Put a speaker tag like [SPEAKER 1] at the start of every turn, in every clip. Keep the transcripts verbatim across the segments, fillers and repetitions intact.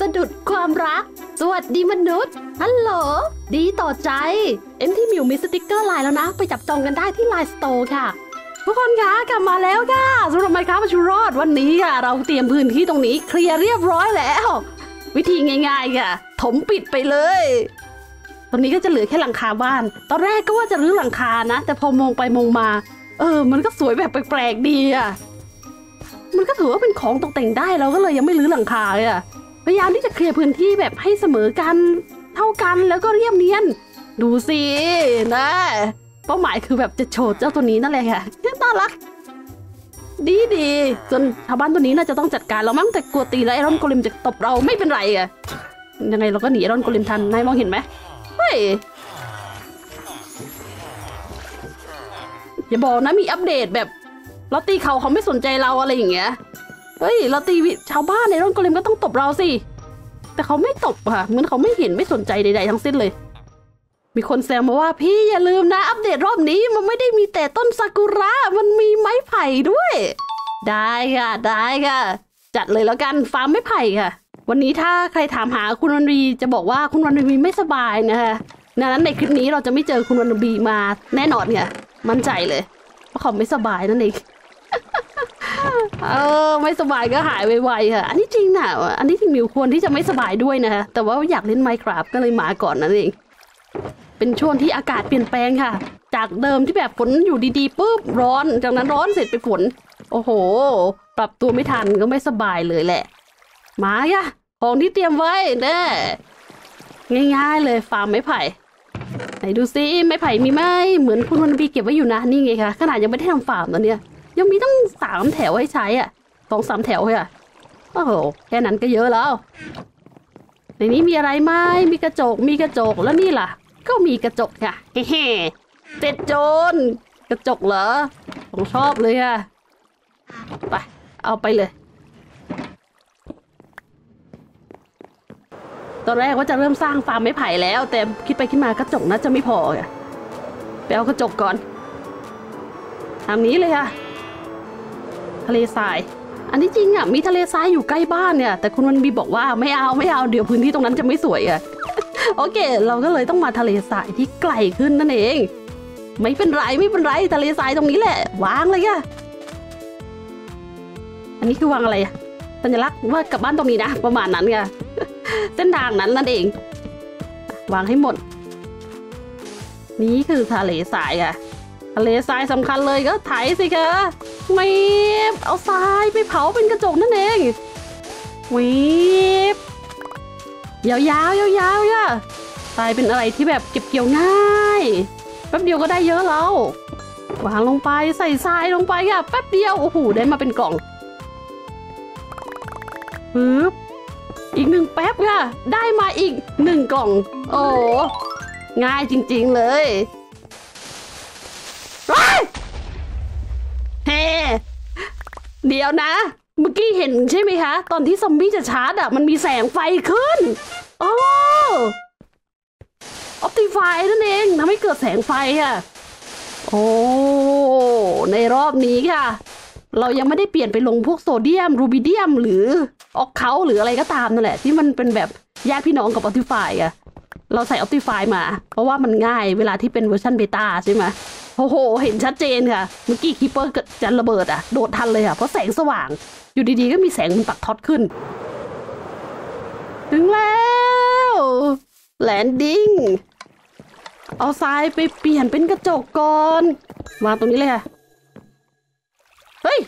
[SPEAKER 1] สะดุดความรักสวัสดีมนุษย์ฮัลโหลดีต่อใจเอ็มที่มิวมีสติกเกอร์ไลน์แล้วนะไปจับจองกันได้ที่ไลน์สโตร์ค่ะทุกคนคะกลับมาแล้วค่ะสำหรับไมค์ครับชูรอดวันนี้ค่ะเราเตรียมพื้นที่ตรงนี้เคลียร์เรียบร้อยแล้ววิธีง่ายๆค่ะถมปิดไปเลยตอนนี้ก็จะเหลือแค่หลังคาบ้านตอนแรกก็ว่าจะรื้อหลังคานะแต่พอมองไปมองมาเออมันก็สวยแบบแปลกๆดีอ่ะมันก็ถือว่าเป็นของตกแต่งได้เราก็เลยยังไม่รื้อหลังคาอ่ะพยายามที่จะเคลียร์พื้นที่แบบให้เสมอกันเท่ากันแล้วก็เรียบเนียนดูสินะเป้าหมายคือแบบจะโฉดเจ้าตัวนี้นั่นแหละค่ะน่ารักดีดีจนชาวบ้านตัวนี้น่าจะต้องจัดการเรามั้งแต่กลัวตีแล้วไอรอนโกเลมจะตบเราไม่เป็นไรอ่ะยังไงเราก็หนีไอรอนโกเลมทันนายมองเห็นไหมเฮ้ยอย่าบอกนะมีอัปเดตแบบเราตีเขาเขาไม่สนใจเราอะไรอย่างเงี้ยเฮ้ยเราตีชาวบ้านไอรอนโกเลมก็ต้องตบเราสิแต่เขาไม่ตบค่ะเหมือนเขาไม่เห็นไม่สนใจใดๆทั้งสิ้นเลยมีคนแซวมาว่าพี่อย่าลืมนะอัปเดตรอบนี้มันไม่ได้มีแต่ต้นซากุระมันมีไม้ไผ่ด้วยได้ค่ะได้ค่ะจัดเลยแล้วกันฟาร์มไม้ไผ่ค่ะวันนี้ถ้าใครถามหาคุณวันรีจะบอกว่าคุณวันรีไม่สบายนะคะดังนั้นในคลิปนี้เราจะไม่เจอคุณวันรีมาแน่นอนค่ะมั่นใจเลยเพราะเขาไม่สบายนั่นเอง เออไม่สบายก็หายไวๆค่ะอันนี้จริงนะอันนี้ที่มิวควรที่จะไม่สบายด้วยนะคะแต่ว่าอยากเล่น Minecraft ก็เลยมาก่อนนั่นเองเป็นช่วงที่อากาศเปลี่ยนแปลงค่ะจากเดิมที่แบบฝนอยู่ดีๆปุ๊บร้อนจากนั้นร้อนเสร็จไปฝนโอ้โหปรับตัวไม่ทันก็ไม่สบายเลยแหละมาค่ะของที่เตรียมไว้เด้ง่ายๆเลยฟาร์มไม้ไผ่ไหนดูซิไม้ไผ่มีไหมเหมือนคุณวันบีเก็บไว้อยู่นะนี่ไงคะขนาดยังไม่ได้ทำฟาร์มตอนเนี้ยยังมีตั้งสามแถวให้ใช้อ่ะสองสามแถวเลยอ่ะโอ้โหแค่นั้นก็เยอะแล้วในนี้มีอะไรไหมมีกระจกมีกระจกแล้วนี่ล่ะก็มีกระจกค่ะเฮ้ๆเจ็ดโจรกระจกเหรอผมชอบเลยค่ะไปเอาไปเลยตอนแรกว่าจะเริ่มสร้างฟาร์มไม้ไผ่แล้วแต่คิดไปคิดมากระจกน่าจะไม่พอค่ะไปเอากระจกก่อนทำนี้เลยค่ะทะเลทรายอันที่จริงอ่ะมีทะเลทรายอยู่ใกล้บ้านเนี่ยแต่คุณวันบีบอกว่าไม่เอาไม่เอาเดี๋ยวพื้นที่ตรงนั้นจะไม่สวยอ่ะโอเคเราก็เลยต้องมาทะเลทรายที่ไกลขึ้นนั่นเองไม่เป็นไรไม่เป็นไรทะเลทรายตรงนี้แหละวางเลยค่ะอันนี้คือวางอะไรอะสัญลักษณ์ว่ากลับบ้านตรงนี้นะประมาณนั้นค่ะเส้นทางนั้นนั่นเองวางให้หมดนี่คือทะเลทรายค่ะทะเลทรายสำคัญเลยก็ไถสิคะไม่เอาทรายไปเผาเป็นกระจกนั่นเองวิบยาวๆยาวๆค่ะทรายเป็นอะไรที่แบบเก็บเกี่ยวง่ายแป๊บเดียวก็ได้เยอะแล้ววางลงไปใส่ทรายลงไปค่ะแป๊บเดียวโอ้โหได้มาเป็นกล่องปึ๊บอีกหนึ่งแป๊บค่ะได้มาอีกหนึ่งกล่องโอ้ง่ายจริงๆเลยเฮ้เดี๋ยวนะเมื่อกี้เห็นใช่ไหมคะตอนที่ซอมบี้จะชาร์จอ่ะมันมีแสงไฟขึ้นโอ้ออปติไฟนั่นเองทำให้เกิดแสงไฟค่ะโอ้ในรอบนี้ค่ะเรายังไม่ได้เปลี่ยนไปลงพวกโซเดียมรูบิเดียมหรือออกเขาหรืออะไรก็ตามนั่นแหละที่มันเป็นแบบญาติพี่น้องกับออปติไฟอะเราใส่ออปติไฟมาเพราะว่ามันง่ายเวลาที่เป็นเวอร์ชันเบต้าใช่ไหมโอ้โหเห็นชัดเจนค่ะเมื่อกี้คีเปอร์จะระเบิดอะโดดทันเลยค่ะเพราะแสงสว่างอยู่ดีๆก็มีแสงมันปักท็อตขึ้นถึงแล้วแลนดิ้งเอาทรายไปเปลี่ยนเป็นกระจกก่อนวางตรงนี้เลยค่ะเฮ้ย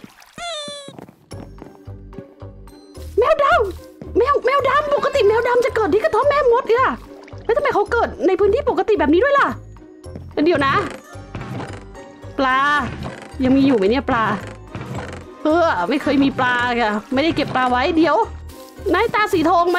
[SPEAKER 1] แมวดำแมวแมวดำปกติแมวดำจะเกิดที่กระท่อมแม่มดค่ะแล้วทำไมเขาเกิดในพื้นที่ปกติแบบนี้ด้วยล่ะเดี๋ยวนะปลายังมีอยู่ไหมเนี่ยปลาเออไม่เคยมีปลาค่ะไม่ได้เก็บปลาไว้เดี๋ยวนายตาสีทองไหม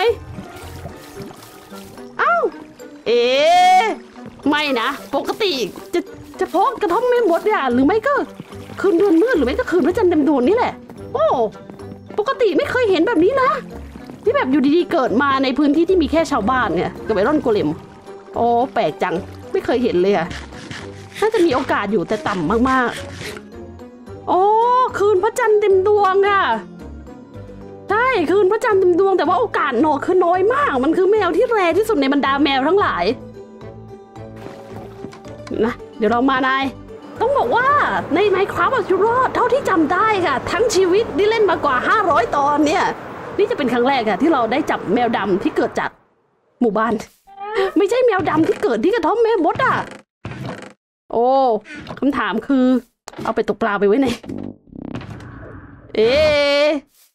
[SPEAKER 1] เอ้าเอ๊ะไม่นะปกติจะจะพกกระท่อมแม่มดเนี่ยหรือไม่ก็คืนเดือนมืดหรือไม่ก็คืนพระจันทร์เต็มดวงนี่แหละโอ้ปกติไม่เคยเห็นแบบนี้นะที่แบบอยู่ดีๆเกิดมาในพื้นที่ที่มีแค่ชาวบ้านเนี่ยกับไอรอนโกเลมโอ้แปลกจังไม่เคยเห็นเลยอะน่าจะมีโอกาสอยู่แต่ต่ำมากๆโอ้คืนพระจันทร์เต็มดวงอะใช่คืนพระจันทร์เต็มดวงแต่ว่าโอกาสหนอคือน้อยมากมันคือแมวที่แรที่สุดในบรรดาแมวทั้งหลายนะเดี๋ยวเรามานายต้องบอกว่าใน Minecraft เอาชีวิตรอดเท่าที่จำได้ค่ะทั้งชีวิตที่เล่นมากว่าห้าร้อยตอนเนี่ยนี่จะเป็นครั้งแรกค่ะที่เราได้จับแมวดำที่เกิดจากหมู่บ้านไม่ใช่แมวดำที่เกิดที่กระท่อมแม่มดอ่ะโอ้คำถามคือเอาไปตกปลาไปไว้ไหนเอ๊ะ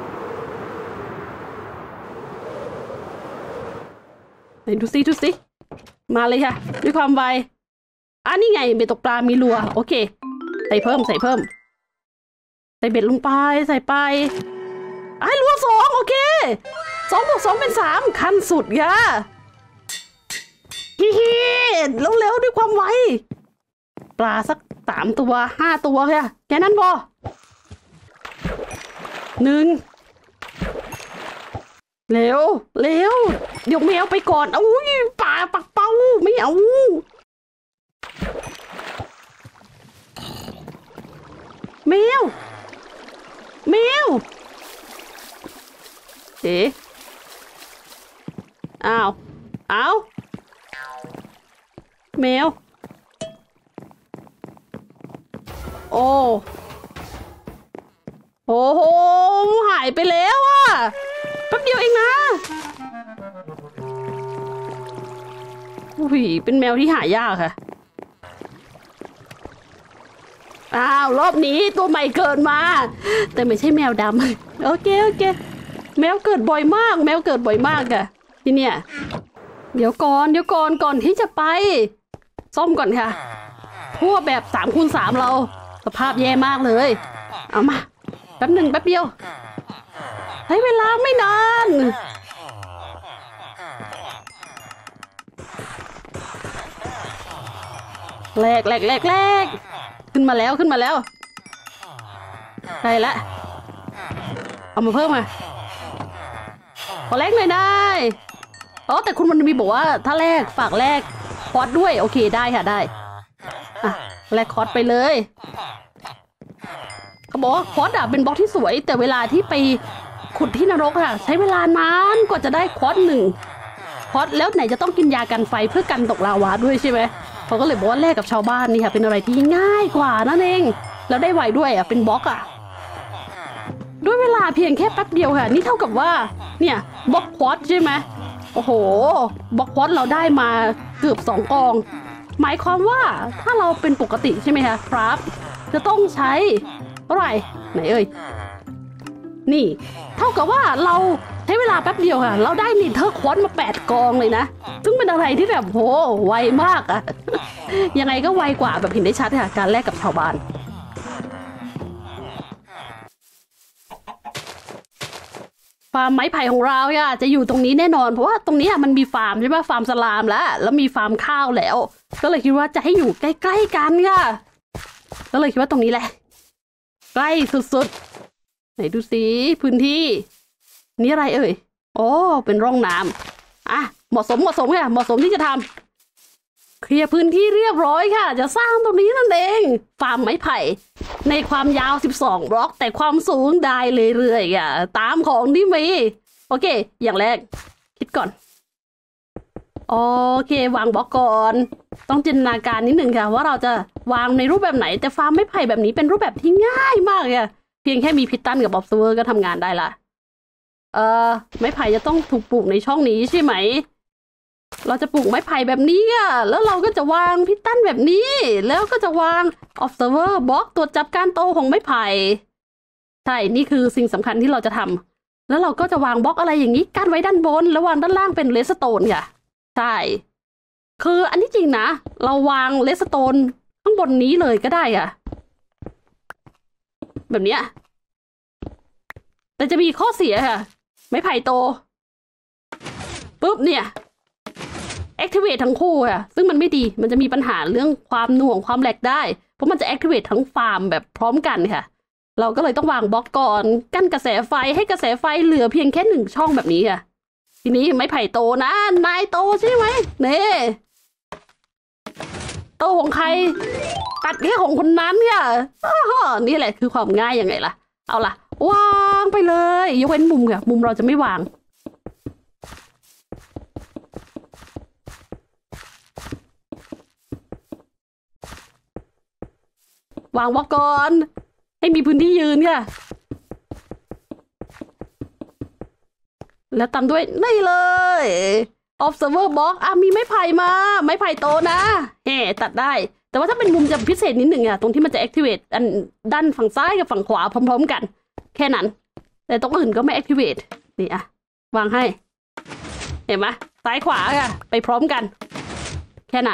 [SPEAKER 1] ไหนดูสิดูสิมาเลยค่ะด้วยความไวอ่ะนี่ไงเบ็ดตกปลามีรัวโอเคใส่เพิ่มใส่เพิ่มใส่เบ็ดลงไปใส่ไปไอ้รัวสองโอเคสองบวกสองเป็นสามขั้นสุดค่ะฮิฮิเร็วๆด้วยความไวปลาสักสามตัวห้าตัวค่ะแค่นั้นพอหนึ่งเร็วเร็วเดี๋ยวแมวไปก่อนเอาอุ้ยปลาปักเป้าไม่เอาแมวแมวเอ๊ะอ้าวอ้าวแมวโอ้โหหายไปแล้วอ่ะแป๊บเดียวเองนะอุ้ยเป็นแมวที่หายากค่ะอ้าวรอบนี้ตัวใหม่เกิดมาแต่ไม่ใช่แมวดำโอเคโอเคแมวเกิดบ่อยมากแมวเกิดบ่อยมากอะที่เนี่ยเดี๋ยวก่อนเดี๋ยวก่อนก่อนที่จะไปซ่อมก่อนค่ะพวกแบบสามคูณสามเราสภาพแย่มากเลยเอามาแป๊บหนึ่งแป๊บเดียวใช้เวลาไม่นานแรกแรกแรกแรกขึ้นมาแล้วขึ้นมาแล้วใช่ละเอามาเพิ่มมาขอแลกหน่อยได้อ๋อแต่คุณมันมีบอกว่าถ้าแลกฝากแลกคอร์สด้วยโอเคได้ค่ะได้อ่ะแลกคอร์สไปเลยเขาบอกว่าคอร์สอ่ะเป็นบล็อกที่สวยแต่เวลาที่ไปขุดที่นรกค่ะใช้เวลานานกว่าจะได้คอร์สหนึ่งคอร์สแล้วไหนจะต้องกินยากันไฟเพื่อกันตกลาวาด้วยใช่ไหมเขาก็เลยบอกว่าแลกกับชาวบ้านนี่ค่ะเป็นอะไรที่ง่ายกว่านั่นเองแล้วได้ไวด้วยอ่ะเป็นบล็อกอ่ะด้วยเวลาเพียงแค่แป๊บเดียวค่ะนี่เท่ากับว่าเนี่ยบล็อกควอตใช่ไหมโอ้โหบล็อกควอตเราได้มาเกือบสองกองหมายความว่าถ้าเราเป็นปกติใช่ไหมคะครับจะต้องใช้เท่าไหร่ไหนเอ่ยนี่เท่ากับว่าเราใช้เวลาแป๊บเดียวค่ะเราได้นิเทอร์ควอตมาแปดกองเลยนะซึ่งเป็นอะไรที่แบบโหไวมากอะยังไงก็ไวกว่าแบบเห็นได้ชัดค่ะการแลกกับชาวบ้านฟาร์มไม้ไผ่ของเราค่ะจะอยู่ตรงนี้แน่นอนเพราะว่าตรงนี้มันมีฟาร์มใช่ไหมฟาร์มสลามแล้วแล้วมีฟาร์มข้าวแล้วก็เลยคิดว่าจะให้อยู่ใกล้ๆกันค่ะก็เลยคิดว่าตรงนี้แหละใกล้สุดๆไหนดูสิพื้นที่นี่อะไรเอ่ยโอ้เป็นร่องน้ำอ่ะเหมาะสมเหมาะสมค่ะเหมาะสมที่จะทำเคลียร์พื้นที่เรียบร้อยค่ะจะสร้างตรงนี้นั่นเองฟาร์มไม้ไผ่ในความยาวสิบสองบล็อกแต่ความสูงได้เรื่อยๆอ่ะตามของที่มีโอเคอย่างแรกคิดก่อนโอเควางบล็อกก่อนต้องจินตนาการนิดหนึ่งค่ะว่าเราจะวางในรูปแบบไหนแต่ฟาร์มไม้ไผ่แบบนี้เป็นรูปแบบที่ง่ายมากเลยเพียงแค่มีพิตตันกับออฟเซอร์ก็ทำงานได้ละเอ่อไม้ไผ่จะต้องถูกปลูกในช่องนี้ใช่ไหมเราจะปลูกไม้ไผ่แบบนี้อ่ะแล้วเราก็จะวางพิตตันแบบนี้แล้วก็จะวาง observer box ตรวจจับการโตของไม้ไผ่ใช่นี่คือสิ่งสำคัญที่เราจะทำแล้วเราก็จะวางบล็อกอะไรอย่างนี้กั้นไว้ด้านบนแล้ววางด้านล่างเป็นเลสโตนค่ะใช่คืออันนี้จริงนะเราวางเลสโตนข้างบนนี้เลยก็ได้อ่ะแบบเนี้ยแต่จะมีข้อเสียค่ะไม้ไผ่โตปุ๊บเนี่ย activate ทั้งคู่ค่ะซึ่งมันไม่ดีมันจะมีปัญหาเรื่องความหน่วงความแหลกได้เพราะมันจะ activate ทั้งฟาร์มแบบพร้อมกันค่ะเราก็เลยต้องวางบล็อกก่อนกั้นกระแสไฟให้กระแสไฟเหลือเพียงแค่หนึ่งช่องแบบนี้ค่ะทีนี้ไม้ไผ่โตนะนายโตใช่ไหมเน่โตของใครตัดแค่ของคนนั้นค่ะนี่แหละคือความง่ายยังไงล่ะเอาล่ะวางไปเลยยกเว้นมุมค่ะมุมเราจะไม่วางวางบล็อกก่อนให้มีพื้นที่ยืนค่ะแล้วตามด้วยนี่เลย observer box อ่ะมีไม้ไผ่มาไม้ไผ่โตนะเฮ้ตัดได้แต่ว่าถ้าเป็นมุมจะพิเศษนิดหนึ่งอะตรงที่มันจะ activate อันด้านฝั่งซ้ายกับฝั่งขวาพร้อมๆกันแค่นั้นแต่ตรงอื่นก็ไม่ activate นี่อะวางให้เห็นไหมซ้ายขวาค่ะไปพร้อมกันแค่นั้น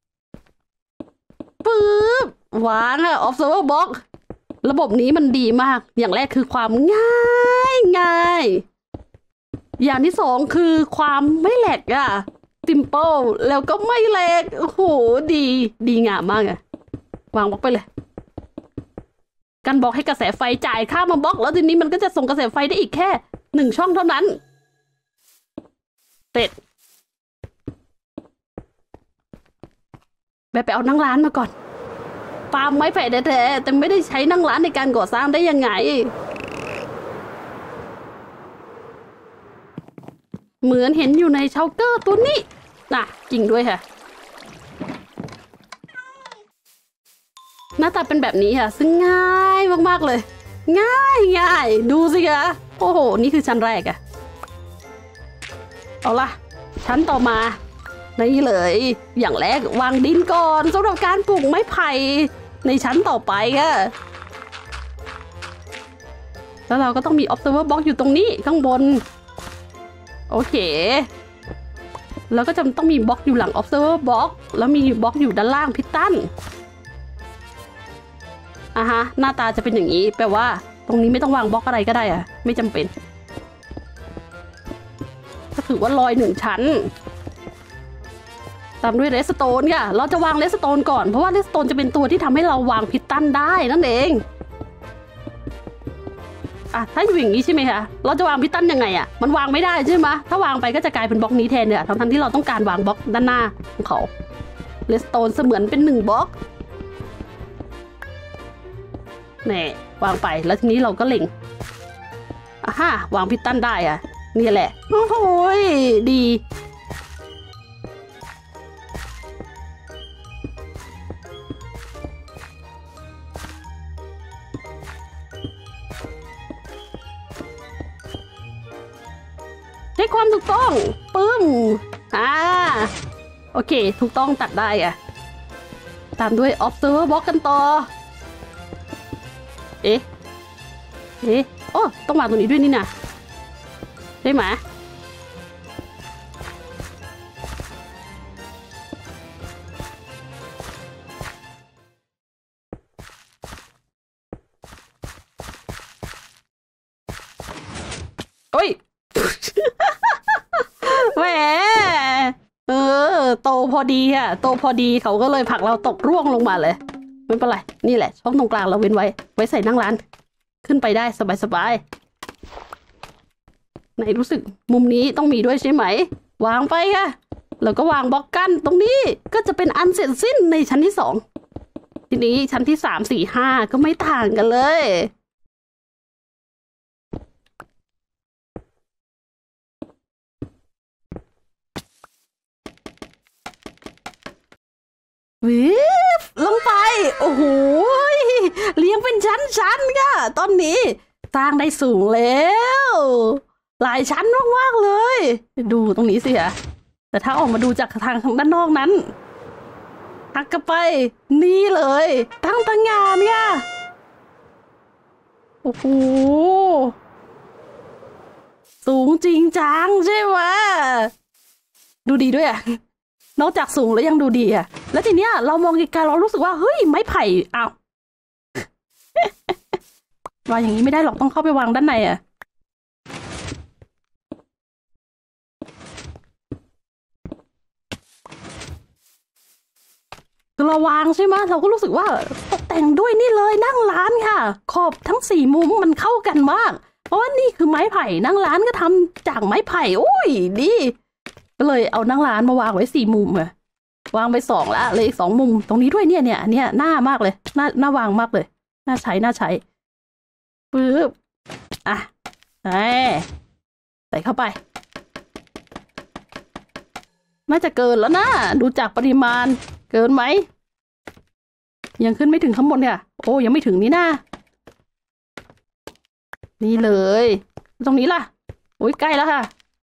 [SPEAKER 1] ปึ๊บวางอะ observer box ระบบนี้มันดีมากอย่างแรกคือความง่ายง่ายอย่างที่สองคือความไม่แหลกอะsimple แล้วก็ไม่แหลกโอ้โหดีดีงามมากอะวางบล็อกไปเลยกันบล็อกให้กระแสไฟจ่ายค่ามาบล็อกแล้วทีนี้มันก็จะส่งกระแสไฟได้อีกแค่หนึ่งช่องเท่านั้นเสร็จแบบไปเอานั่งร้านมาก่อนฟาร์มไม้ไผ่แท้ๆแต่ไม่ได้ใช้นั่งร้านในการก่อสร้างได้ยังไงเหมือนเห็นอยู่ในเชลเตอร์ตัวนี้น่ะจริงด้วยค่ะหน้าตาเป็นแบบนี้ค่ะซึ่งง่ายมากๆเลยง่ายง่ายดูสิคะโอ้โหนี่คือชั้นแรกอะเอาล่ะชั้นต่อมานี่เลยอย่างแรกวางดินก่อนสำหรับการปลูกไม้ไผ่ในชั้นต่อไปค่ะแล้วเราก็ต้องมี observer box อยู่ตรงนี้ข้างบนโอเคแล้วก็จะต้องมีบล็อกอยู่หลัง observer box แล้วมีบล็อกอยู่ด้านล่างพิตตันอ่ะฮะหน้าตาจะเป็นอย่างนี้แปลว่าตรงนี้ไม่ต้องวางบล็อกอะไรก็ได้อะไม่จำเป็นก็ถือว่าลอยหนึ่งชั้นตามด้วยเรสโตนค่ะเราจะวางเรสโตนก่อนเพราะว่าเรสโตนจะเป็นตัวที่ทำให้เราวางพิตตันได้นั่นเองอ่ะถ้าอยู่อย่างนี้ใช่ไหมคะเราจะวางพิตตันยังไงอ่ะมันวางไม่ได้ใช่ไหมถ้าวางไปก็จะกลายเป็นบล็อกนี้แทนเนี่ยทั้งๆที่เราต้องการวางบล็อกด้านหน้าของเขาเรสโตนเสมือนเป็นหนึ่งบล็อกแน่วางไปแล้วทีนี้เราก็เล็งอ่ะฮะวางพิตตันได้อ่ะนี่แหละโอ้โหดีใช้ความถูกต้องปึ้มอ่าโอเคถูกต้องตัดได้อ่ะตามด้วย observer box กันต่อเอ๊ะเอ๊ะโอ้ต้องวางตรงนี้ด้วยนี่นะใช่ไหมโอ้ย แหมเออโตพอดีอะโตพอดีเขาก็เลยผลักเราตกร่วงลงมาเลยไม่เป็นไรนี่แหละช่องตรงกลางเราเว้นไว้ไว้ใส่นั่งร้านขึ้นไปได้สบายๆไหนรู้สึกมุมนี้ต้องมีด้วยใช่ไหมวางไปค่ะแล้วก็วางบล็อกกั้นตรงนี้ก็จะเป็นอันเสร็จสิ้นในชั้นที่สองทีนี้ชั้นที่สามสี่ห้าก็ไม่ต่างกันเลยวิบลงไปโอ้โหเลี้ยงเป็นชั้นๆค่ะตอนนี้สร้างได้สูงแล้วหลายชั้นมากๆเลยดูตรงนี้สิอะแต่ถ้าออกมาดูจากทางด้านนอกนั้นทักกันไปนี่เลยตั้งตางานเนี่ยโอ้โหสูงจริงจังใช่ไหมดูดีด้วยอะนอกจากสูงแล้วยังดูดีอ่ะแล้วทีเนี้ยเรามองไกลๆเรารู้สึกว่าเฮ้ยไม้ไผ่อ้าว วางอย่างนี้ไม่ได้หรอกต้องเข้าไปวางด้านในอ่ะคือเราวางใช่ไหมเราก็รู้สึกว่าตกแต่งด้วยนี่เลยนั่งร้านค่ะขอบทั้งสี่มุมมันเข้ากันมากเพราะว่านี่คือไม้ไผ่นั่งร้านก็ทำจากไม้ไผ่โอ้ยดีก็เลยเอานั่งร้านมาวางไว้สี่มุมอะวางไปสองละเลยอีกสองมุมตรงนี้ด้วยเนี่ยเนี่ยเนี่ยหน้ามากเลยหน้าหน้าวางมากเลยน่าใช้น่าใช้ปึ๊บอ่ะใส่ใส่เข้าไปน่าจะเกินแล้วนะดูจากปริมาณเกินไหมยังขึ้นไม่ถึงข้างบนเนี่ยโอ้ยังไม่ถึงนี่นะนี่เลยตรงนี้ล่ะโอ้ยใกล้แล้วค่ะ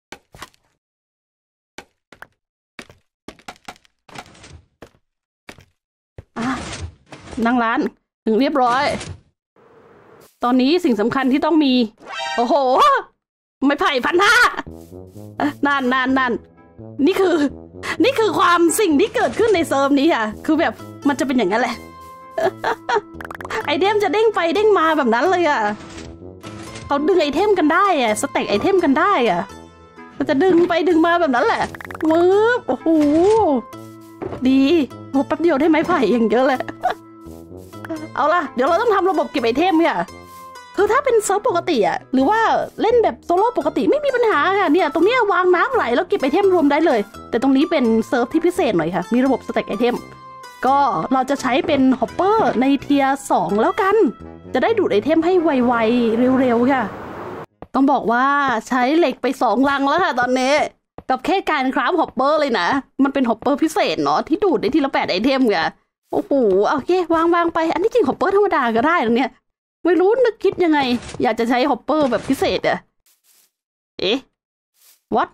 [SPEAKER 1] อ่ะนั่งร้านถึงเรียบร้อยตอนนี้สิ่งสำคัญที่ต้องมีโอ้โหไม่ไผ่พันห้านานนานนานนี่คือนี่คือความสิ่งที่เกิดขึ้นในเซิร์ฟนี้ค่ะคือแบบมันจะเป็นอย่างนั้นแหละ ไอเทมจะเด้งไปเด้งมาแบบนั้นเลยอ่ะเขาดึงไอเทมกันได้อ่ะสเต็กไอเทมกันได้อ่ะมันจะดึงไปดึงมาแบบนั้นแหละวืบโอ้โหดีโอ้แป๊บเดียวได้ไม้ไผ่อย่างเยอะเลย เอาล่ะเดี๋ยวเราต้องทำระบบเก็บไอเทมค่ะคือถ้าเป็นเซิร์ฟปกติอ่ะหรือว่าเล่นแบบโซโล่ปกติไม่มีปัญหาค่ะเนี่ยตรงนี้วางน้ำไหลแล้วเก็บไอเทมรวมได้เลยแต่ตรงนี้เป็นเซิร์ฟที่พิเศษหน่อยค่ะมีระบบสเต็กไอเทมก็เราจะใช้เป็นฮอปเปอร์ในเทียร์สองแล้วกันจะได้ดูดไอเทมให้ไวๆเร็วๆค่ะต้องบอกว่าใช้เหล็กไปสองลังแล้วค่ะตอนนี้กับแค่การคราฟฮอปเปอร์เลยนะมันเป็นฮอปเปอร์พิเศษเนาะที่ดูดได้ทีละแปดไอเทมค่ะโอ้โหโอเควางวางไปอันนี้จริงฮอปเปอร์ธรรมดาก็ได้ตรงเนี้ยไม่รู้นึกคิดยังไงอยากจะใช้ฮอปเปอร์แบบพิเศษอะเอ๊ะ what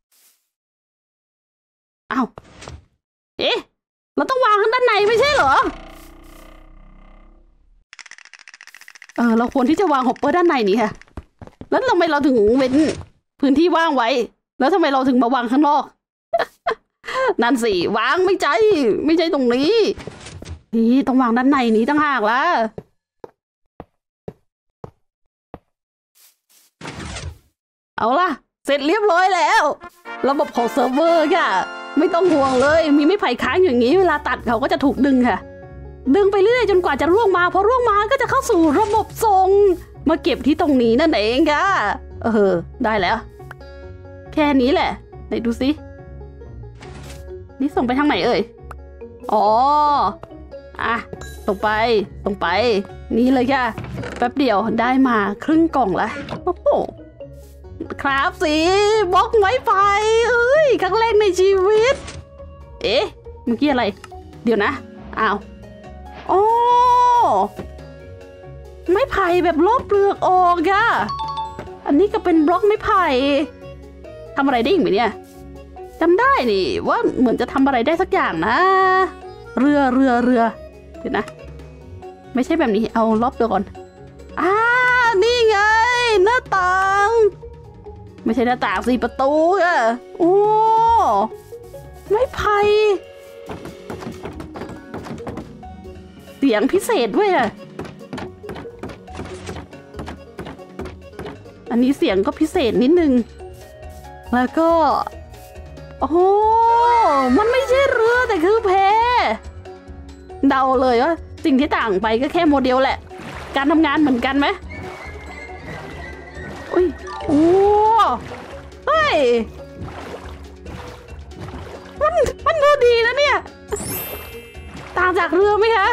[SPEAKER 1] อ้าวเอ๊ะเราต้องวางข้างด้านในไม่ใช่เหรอเออเราควรที่จะวางฮอปเปอร์ด้านในนี่ค่ะแล้วทำไมเราถึงเว้นพื้นที่ว่างไว้แล้วทำไมเราถึงมาวางข้างนอก นั่นสิวางไม่ใช่ไม่ใช่ตรงนี้นี่ต้องวางด้านในนี้ตั้งหากละเอาล่ะเสร็จเรียบร้อยแล้วระบบของเซิร์ฟเวอร์ค่ะไม่ต้องห่วงเลยมีไม้ไผ่ค้างอย่างนี้เวลาตัดเขาก็จะถูกดึงค่ะดึงไปเรื่อยจนกว่าจะร่วงมาพอร่วงมาก็จะเข้าสู่ระบบส่งมาเก็บที่ตรงนี้นั่นเองค่ะเออได้แล้วแค่นี้แหละไหนดูสินี่ส่งไปทางไหนเอ่ยอ๋ออ่ะส่งไปส่งไปนี่เลยค่ะแป๊บเดียวได้มาครึ่งกล่องละโอ้โหครับสิบล็อกไม้ไผ่เอ้ยครั้งแรกในชีวิตเอ๊ะเมื่อกี้อะไรเดี๋ยวนะอ้าวโอ้ไม้ไผ่แบบลบเปลือกออกค่ะอันนี้ก็เป็นบล็อกไม้ไผ่ทำอะไรได้อีกไหมเนี่ยจำได้นี่ว่าเหมือนจะทำอะไรได้สักอย่างนะเรือเรือเรือเดี๋ยวนะไม่ใช่แบบนี้เอาลบเดี๋ยวก่อนอ่านี่ไงหน้าต่างไม่ใช่หน้าต่างสิประตูอะโอ้ไม้ไผ่เสียงพิเศษด้วยอะอันนี้เสียงก็พิเศษนิดนึงแล้วก็โอ้มันไม่ใช่เรือแต่คือแพเดาเลยว่าสิ่งที่ต่างไปก็แค่โมเดลแหละการทำงานเหมือนกันไหมอุ้ยโอ้เฮ้ยมันมันดูดีนะเนี่ยต่างจากเรือไหมคะ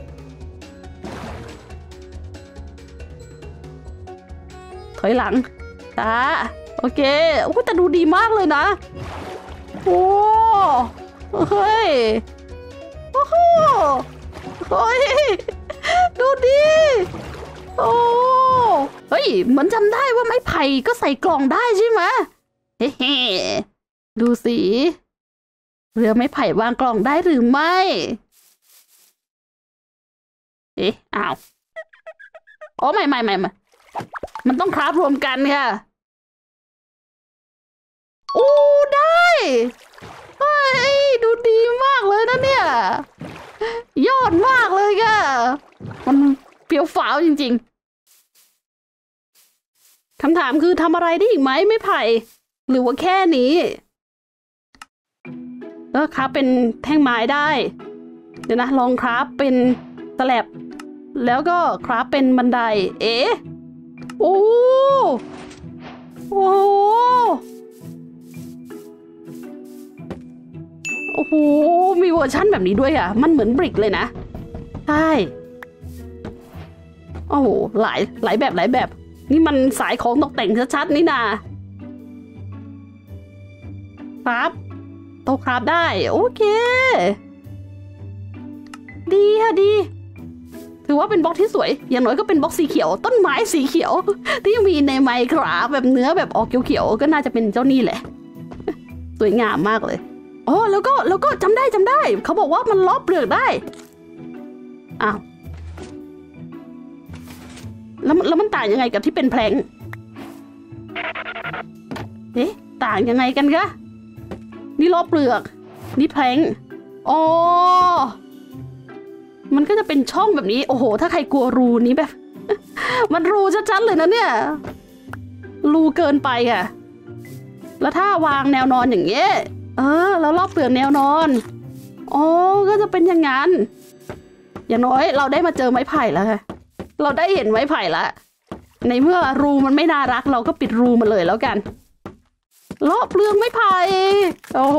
[SPEAKER 1] ถอยหลังตาโอเคโอ้แต่ดูดีมากเลยนะโอ้เฮ้ยโอ้โหโอ้ยดูดีโอ้เฮ้ยเหมือนจำได้ว่าไม้ไผ่ก็ใส่กล่องได้ใช่ไหมเฮ้เฮ้ดูสิเรือไม้ไผ่วางกล่องได้หรือไม่เอ๊ะอ้าวโอ้ไม่ไม่ไม่ไม่มันต้องคราฟรวมกันค่ะโอ้ได้เฮ้ยดูดีมากเลยนะเนี่ยยอดมากเลยค่ะมันเฟี้ยวฟ้าวจริงๆคำถามคือทำอะไรได้อีกไหมไม่ไผ่หรือว่าแค่นี้เออครับเป็นแท่งไม้ได้เดี๋ยวนะลองครับเป็นสแลบแล้วก็ครับเป็นบันไดเอ๊ะโอ้โอ้โอ้โหมีเวอร์ชั่นแบบนี้ด้วยอ่ะมันเหมือนบริกเลยนะใช่โอ้โหหลายหลายแบบหลายแบบนี่มันสายของตกแต่งชัดๆนี่นาครับโตครับได้โอเคดีค่ะดีถือว่าเป็นบล็อกที่สวยอย่างน้อยก็เป็นบล็อกสีเขียวต้นไม้สีเขียวที่มีในไมค์ครับแบบเนื้อแบบออกเขียวๆก็น่าจะเป็นเจ้านี่แหละสวยงามมากเลยอ๋อแล้วก็แล้วก็จำได้จำได้เขาบอกว่ามันลบเปลือกได้อ้าวแล้วแล้วมันต่างยังไงกับที่เป็นแพลงเอ๊ะต่างยังไงกันคะนี่ลบเปลือกนี่แพลงอ๋อมันก็จะเป็นช่องแบบนี้โอ้โหถ้าใครกลัวรูนี้แบบ มันรูชัดๆเลยนะเนี่ยรูเกินไปค่ะแล้วถ้าวางแนวนอนอย่างเงี้ยเออแล้วรอบเปลือกแนวนอนอ๋อก็จะเป็นอย่างนั้นอย่างน้อยเราได้มาเจอไม้ไผ่แล้วค่ะเราได้เห็นไม้ไผ่แล้วในเมื่อรูมันไม่น่ารักเราก็ปิดรูมันเลยแล้วกันรอบเปลือกไม้ไผ่โอ้โห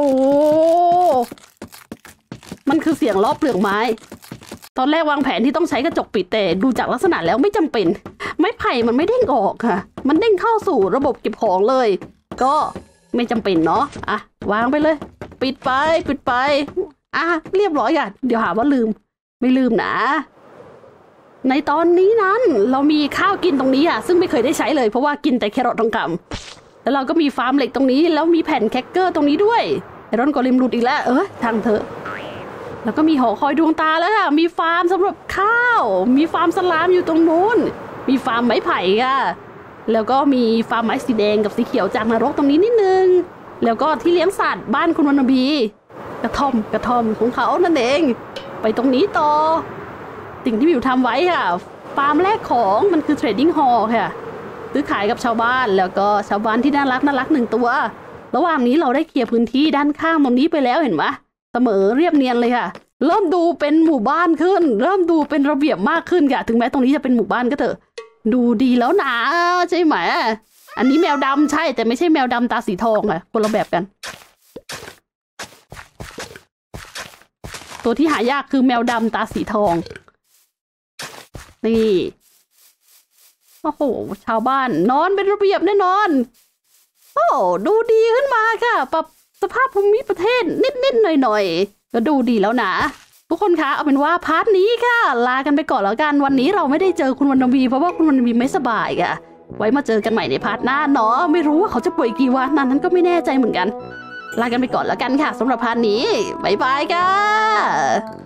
[SPEAKER 1] มันคือเสียงรอบเปลือกไม้ตอนแรกวางแผนที่ต้องใช้กระจกปิดแต่ดูจากลักษณะแล้วไม่จำเป็นไม้ไผ่มันไม่เด้งออกค่ะมันเด้งเข้าสู่ระบบเก็บของเลยก็ไม่จำเป็นเนาะอ่ะวางไปเลยปิดไปปิดไปอ่ะเรียบร้อยอ่ะเดี๋ยวหาว่าลืมไม่ลืมนะในตอนนี้นั้นเรามีข้าวกินตรงนี้อ่ะซึ่งไม่เคยได้ใช้เลยเพราะว่ากินแต่แครอททองคำแล้วเราก็มีฟาร์มเหล็กตรงนี้แล้วมีแผ่นแคคเกอร์ตรงนี้ด้วยไอรอนกอริมหลุดอีกแล้วเออทางเถอะแล้วก็มีหอคอยดวงตาแล้วค่ะมีฟาร์มสำหรับข้าวมีฟาร์มสลามอยู่ตรงนู้นมีฟาร์มไม้ไผ่ค่ะแล้วก็มีฟาร์มไม้สีแดงกับสีเขียวจากนรกตรงนี้นิดนึงแล้วก็ที่เลี้ยงสัตว์บ้านคุณวรรณบีกระท่อมกระท่อมของเขานั่นเองไปตรงนี้ต่อสิ่งที่มิวทำไว้ค่ะฟาร์มแรกของมันคือเทรดดิ้งฮอลล์ค่ะซื้อขายกับชาวบ้านแล้วก็ชาวบ้านที่น่ารักน่ารักหนึ่งตัวระหว่างนี้เราได้เคลียร์พื้นที่ด้านข้างตรงนี้ไปแล้วเห็นไหมเสมอเรียบเนียนเลยค่ะเริ่มดูเป็นหมู่บ้านขึ้นเริ่มดูเป็นระเบียบมากขึ้นค่ะถึงแม้ตรงนี้จะเป็นหมู่บ้านก็เถอะดูดีแล้วนะใช่ไหมอันนี้แมวดำใช่แต่ไม่ใช่แมวดำตาสีทองค่ะคนละแบบกันตัวที่หายากคือแมวดำตาสีทองนี่โอ้โหชาวบ้านนอนเป็นระเบียบแน่นอนโอ้ดูดีขึ้นมาค่ะปรับสภาพภูมิประเทศนิดๆหน่อยๆก็ดูดีแล้วนะทุกคนคะเอาเป็นว่าพาร์ทนี้ค่ะลากันไปก่อนแล้วกันวันนี้เราไม่ได้เจอคุณวรรณวีเพราะว่าคุณวรรณวีไม่สบายค่ะไว้มาเจอกันใหม่ในพาร์ทหน้าเนาะไม่รู้ว่าเขาจะป่วยกี่วันนั้นก็ไม่แน่ใจเหมือนกันลากันไปก่อนแล้วกันค่ะสำหรับพาร์ทนี้บ๊ายบายค่ะ